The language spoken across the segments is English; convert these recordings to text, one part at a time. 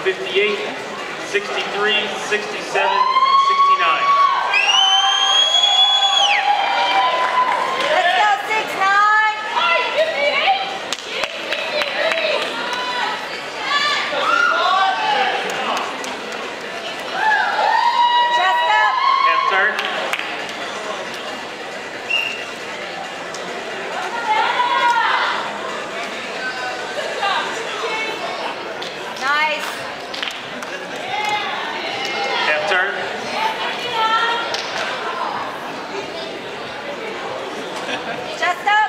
58, 63, 67, and 69. Chest up.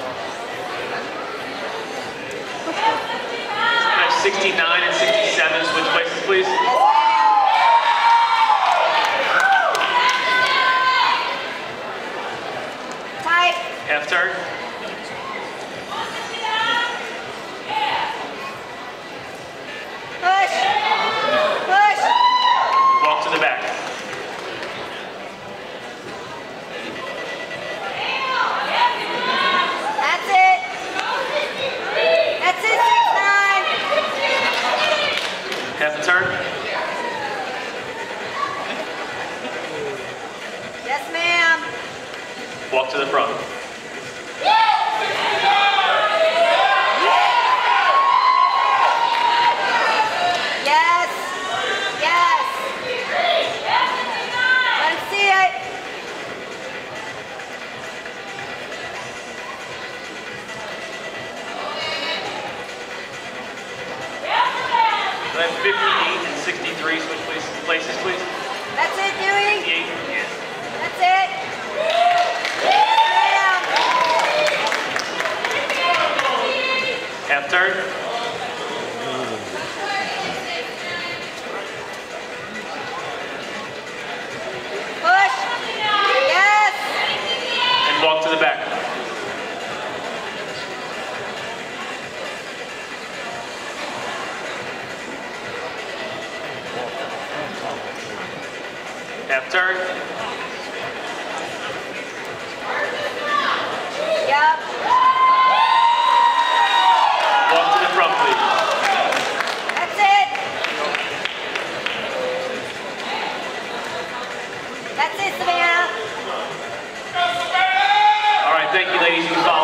69 and 67, switch places, please. Tight. Half turn. Push. Push. Walk to the back. That's it. That's it, 6-9. Half a turn. Yes, ma'am. Walk to the front. Yes. Yes. Let him see it. Then 58 and 63, switch places, please. That's it, Dewey. 58. That's it. Yes, ma'am. Half turn. Push. Yes. And walk to the back. Half turn. Yep. Walk to the front, please. That's it. That's it, Savannah. All right, thank you, ladies. You can follow.